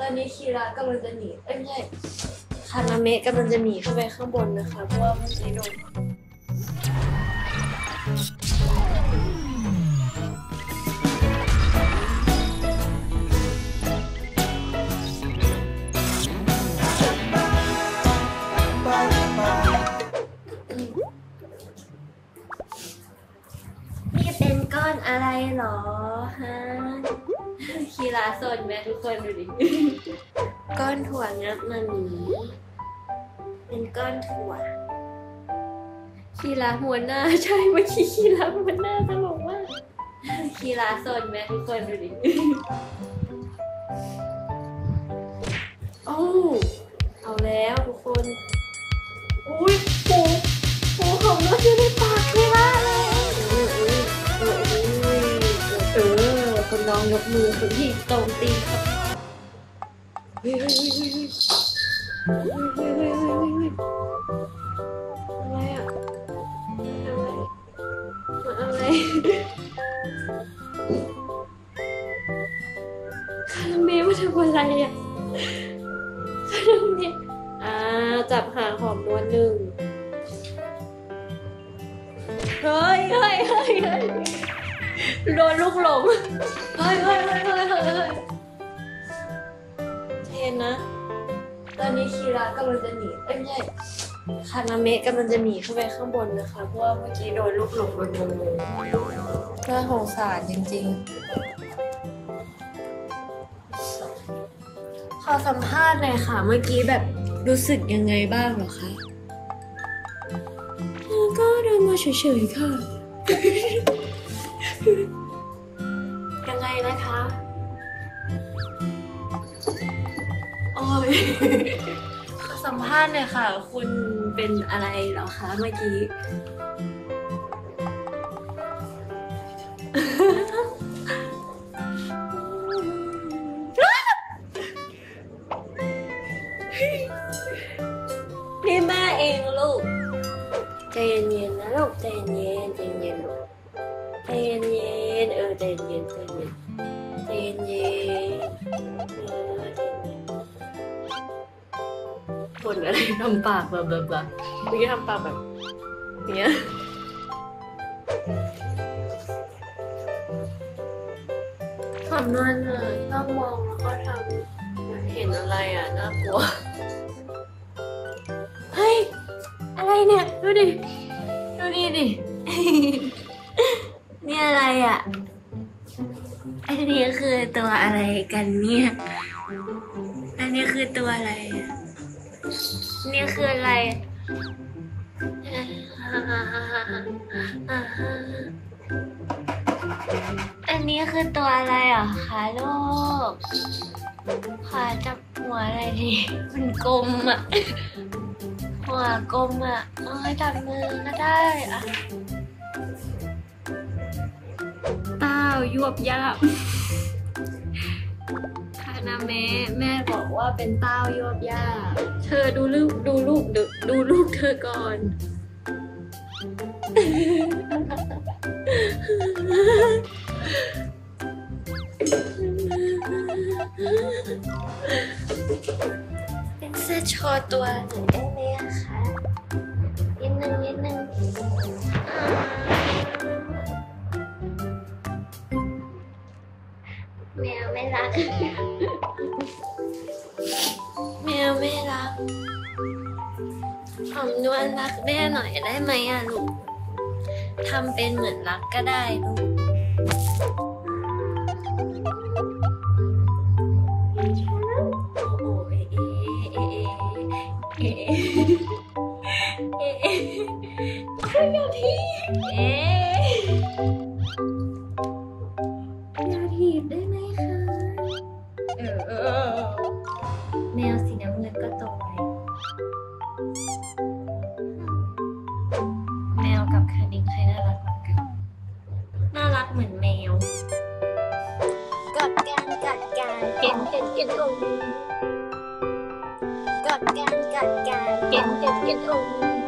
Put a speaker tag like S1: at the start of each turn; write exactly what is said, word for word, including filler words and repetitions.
S1: ตอนนี้คีระกำลังจะหนีเอ้ยไม่ใช่คานาเมะกำลังจะหนีขึ้นไปข้างบนนะคะเพราะว่าเมื่อกี้โดนนี่เป็นก้อนอะไรหรอฮะคีราสนแม่ทุกคนดูดิ ก้อนถั่วงับมาหมีเป็นก้อนถั่วคีราหัวหน้าใช่เมื่อกี้คีราหัวหน้าตลกมากคีราสนแม่ทุกคนดูดิ โอ้เอาแล้วทุกคนอุ้ยปูปูของนวดอยู่ในปากคีราเลยเออเออเออคนน้องยกมือคนที่ตรงตีนครับเฮ้ยเฮ้ยเฮ้ยเฮ้ยเฮ้ยเฮ้ยเฮ้ยเฮ้ยเฮ้ยอะไรอ่ะอะไรอะไรคาราเมลมาทำอะไรอ่ะคาราเมลอ่าจับหางหอมนวลหนึ่งเฮ้ยเฮ้ยเฮ้ยเฮ้ยโดนลูกหลงเฮ้ยเฮ้ยเฮ้ยเฮ้ยเฮ้ยเฮ้ยเทนนะตอนนี้คีระกำลังจะหนีเอ้ยไม่ใช่คานาเมะกำลังจะหนีขึ้นไปข้างบนนะคะเพราะว่าเมื่อกี้โดนลูกหลงโดนโดนเลยน่าสงสารจริงๆขอสัมภาษณ์หน่อยค่ะเมื่อกี้แบบรู้สึกยังไงบ้างเหรอคะก็เดินมาเฉยๆค่ะ ยังไงนะคะโอ้ยขอสัมภาษณ์หน่อยค่ะคุณเป็นอะไรเหรอคะเมื่อกี้ นี่แม่เองลูกใจเย็นๆนะลูกใจเย็นใจเย็นลูกใจเย็นๆเออใจเย็นใจเย็นใจเย็นเออใจเย็นคนอะไรทำปากแบบแบบแบบเมื่อกี้ทำปากแบบเนี้ยทำนั่นเลยชอบมองแล้วก็ทำเห็นอะไรอ่ะน่ากลัวเฮ้ยอะไรเนี่ยดูดิดูดิดิ นี่อะไรอ่ะอันนี้คือตัวอะไรกันเนี่ยอันนี้คือตัวอะไรอ่ะนี่คืออะไรอันนี้คือตัวอะไรอ่ะคะลูกขอจับหัวอะไรดิมันกลมอ่ะหัวกลมอ่ะเอ้ยจับมือก็ได้อ่ะเต้ายวบยับคานาเมะแม่บอกว่าเป็นเต้ายวบยับเธอดูลูกดูลูกดูดูลูกเธอก่อนเป็นเสื้อโชว์ตัวหนูได้ไหมอะคะนิดนึงนิดนึงแมวไม่รักแมวไม่รักหอมนวลรักแม่หน่อยได้ไหมอะลูกทำเป็นเหมือนรักก็ได้ลูกเอ๊ะเอ๊ะเอ๊ะคุณอย่าทีเอ๊ะอย่าทีบได้ไหมคะเออเออแมวสีน้ำเงินก็โตไปแมวกับคานิงใครน่ารักกว่ากันน่ารักเหมือนแมวกัดกันกัดกันเก็นเก็นเก็นโอ้กัดกันกัดกันเก็นเก็นเก็นโอ้